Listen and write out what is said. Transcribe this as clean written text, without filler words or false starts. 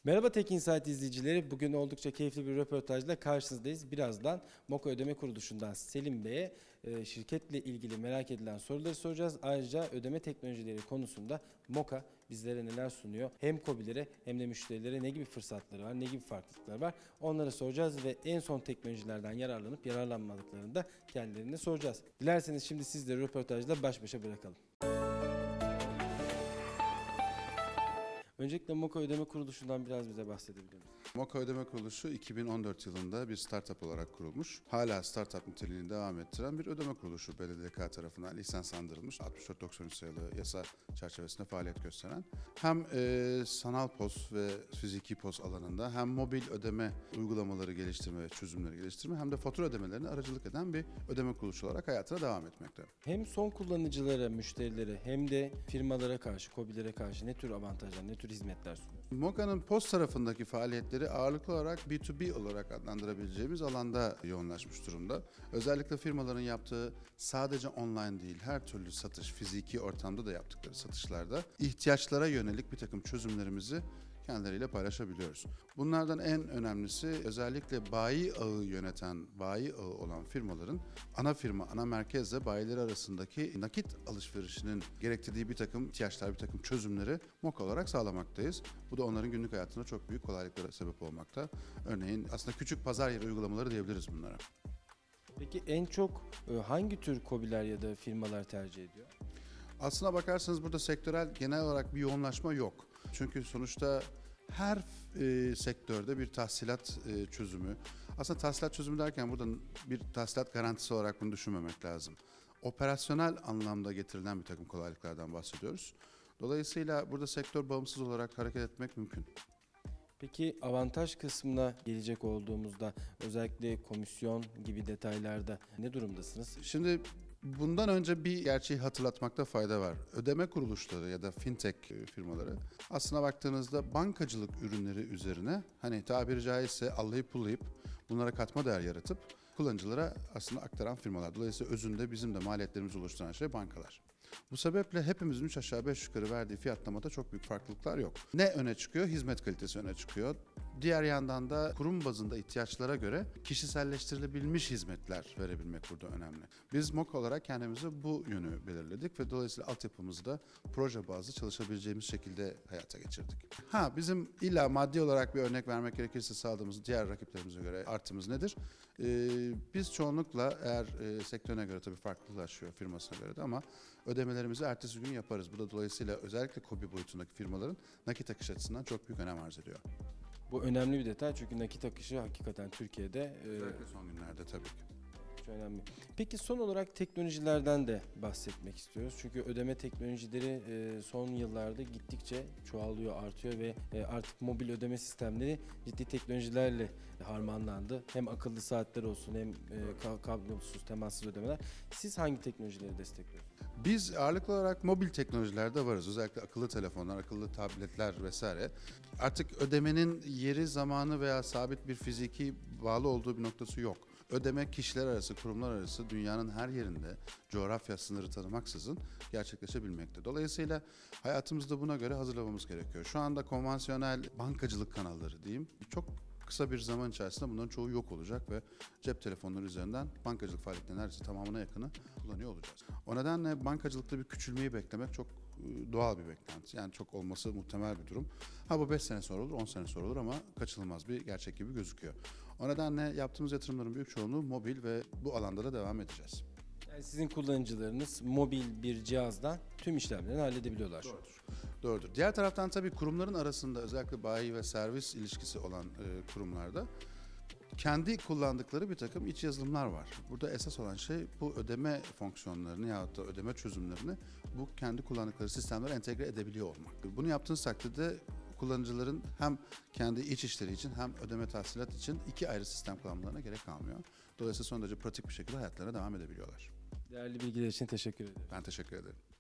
Merhaba Tech Insight izleyicileri. Bugün oldukça keyifli bir röportajla karşınızdayız. Birazdan Moka Ödeme Kuruluşu'ndan Selim Bey'e şirketle ilgili merak edilen soruları soracağız. Ayrıca ödeme teknolojileri konusunda Moka bizlere neler sunuyor? Hem KOBİ'lere hem de müşterilere ne gibi fırsatları var, ne gibi farklılıklar var? Onları soracağız ve en son teknolojilerden yararlanıp yararlanmadıklarını da kendilerine soracağız. Dilerseniz şimdi sizleri röportajla baş başa bırakalım. Öncelikle Moka Ödeme Kuruluşu'ndan biraz bize bahsedebilir misiniz? Moka Ödeme Kuruluşu 2014 yılında bir startup olarak kurulmuş. Hala startup niteliğini devam ettiren bir ödeme kuruluşu BDDK tarafından lisanslandırılmış. 6493 sayılı yasa çerçevesinde faaliyet gösteren. Hem sanal POS ve fiziki POS alanında hem mobil ödeme uygulamaları geliştirme ve çözümleri geliştirme hem de fatura ödemelerine aracılık eden bir ödeme kuruluşu olarak hayatına devam etmekte. Hem son kullanıcılara, müşterilere hem de firmalara karşı, KOBİ'lere karşı ne tür avantajlar, ne tür hizmetler sunuyor? Moka'nın POS tarafındaki faaliyetleri ağırlıklı olarak B2B olarak adlandırabileceğimiz alanda yoğunlaşmış durumda. Özellikle firmaların yaptığı sadece online değil, her türlü satış, fiziki ortamda da yaptıkları satışlarda ihtiyaçlara yönelik bir takım çözümlerimizi kendileriyle paylaşabiliyoruz. Bunlardan en önemlisi özellikle bayi ağı yöneten, bayi ağı olan firmaların ana firma, ana merkezle bayileri arasındaki nakit alışverişinin gerektirdiği bir takım ihtiyaçlar, bir takım çözümleri Moka olarak sağlamaktayız. Bu da onların günlük hayatında çok büyük kolaylıklara sebep olmakta. Örneğin aslında küçük pazar yeri uygulamaları diyebiliriz bunlara. Peki en çok hangi tür KOBİ'ler ya da firmalar tercih ediyor? Aslına bakarsanız burada sektörel genel olarak bir yoğunlaşma yok. Çünkü sonuçta her sektörde bir tahsilat çözümü. Aslında tahsilat çözümü derken burada bir tahsilat garantisi olarak bunu düşünmemek lazım. Operasyonel anlamda getirilen bir takım kolaylıklardan bahsediyoruz. Dolayısıyla burada sektör bağımsız olarak hareket etmek mümkün. Peki avantaj kısmına gelecek olduğumuzda özellikle komisyon gibi detaylarda ne durumdasınız? Şimdi bundan önce bir gerçeği hatırlatmakta fayda var. Ödeme kuruluşları ya da fintech firmaları aslına baktığınızda bankacılık ürünleri üzerine hani tabiri caizse allayıp pullayıp bunlara katma değer yaratıp kullanıcılara aslında aktaran firmalar. Dolayısıyla özünde bizim de maliyetlerimizi oluşturan şey bankalar. Bu sebeple hepimizin 3 aşağı 5 yukarı verdiği fiyatlamada çok büyük farklılıklar yok. Ne öne çıkıyor? Hizmet kalitesi öne çıkıyor. Diğer yandan da kurum bazında ihtiyaçlara göre kişiselleştirilebilmiş hizmetler verebilmek burada önemli. Biz Moka olarak kendimize bu yönü belirledik ve dolayısıyla altyapımızı da proje bazlı çalışabileceğimiz şekilde hayata geçirdik. Bizim illa maddi olarak bir örnek vermek gerekirse sağladığımız diğer rakiplerimize göre artımız nedir? Biz çoğunlukla eğer sektörüne göre tabii farklılaşıyor firmasına göre de ama ödemelerimizi ertesi gün yaparız. Bu da dolayısıyla özellikle KOBİ boyutundaki firmaların nakit akış açısından çok büyük önem arz ediyor. Bu önemli bir detay çünkü nakit akışı hakikaten Türkiye'de Özellikle son günlerde tabii ki. çok önemli. Peki son olarak teknolojilerden de bahsetmek istiyoruz. Çünkü ödeme teknolojileri son yıllarda gittikçe çoğalıyor, artıyor ve artık mobil ödeme sistemleri ciddi teknolojilerle harmanlandı. Hem akıllı saatler olsun hem kablosuz, temassız ödemeler. Siz hangi teknolojileri destekliyorsunuz? Biz ağırlıklı olarak mobil teknolojilerde varız. Özellikle akıllı telefonlar, akıllı tabletler vesaire. Artık ödemenin yeri, zamanı veya sabit bir fiziki bağlı olduğu bir noktası yok. Ödeme kişiler arası, kurumlar arası dünyanın her yerinde coğrafya sınırı tanımaksızın gerçekleşebilmekte. Dolayısıyla hayatımızda buna göre hazırlamamız gerekiyor. Şu anda konvansiyonel bankacılık kanalları diyeyim çok kısa bir zaman içerisinde bunların çoğu yok olacak ve cep telefonları üzerinden bankacılık faaliyetlerinin neredeyse tamamına yakını kullanıyor olacağız. O nedenle bankacılıkta bir küçülmeyi beklemek çok doğal bir beklenti. Yani çok olması muhtemel bir durum. Bu 5 sene sonra olur, 10 sene sonra olur ama kaçınılmaz bir gerçek gibi gözüküyor. O nedenle yaptığımız yatırımların büyük çoğunluğu mobil ve bu alanda da devam edeceğiz. Yani sizin kullanıcılarınız mobil bir cihazdan tüm işlemlerini halledebiliyorlar. Doğrudur. Diğer taraftan tabii kurumların arasında özellikle bayi ve servis ilişkisi olan kurumlarda kendi kullandıkları bir takım iç yazılımlar var. Burada esas olan şey bu ödeme fonksiyonlarını yahut da ödeme çözümlerini bu kendi kullandıkları sistemlere entegre edebiliyor olmak. Bunu yaptığınız takdirde kullanıcıların hem kendi iç işleri için hem ödeme tahsilat için iki ayrı sistem kullanmalarına gerek kalmıyor. Dolayısıyla son derece pratik bir şekilde hayatlarına devam edebiliyorlar. Değerli bilgiler için teşekkür ederim. Ben teşekkür ederim.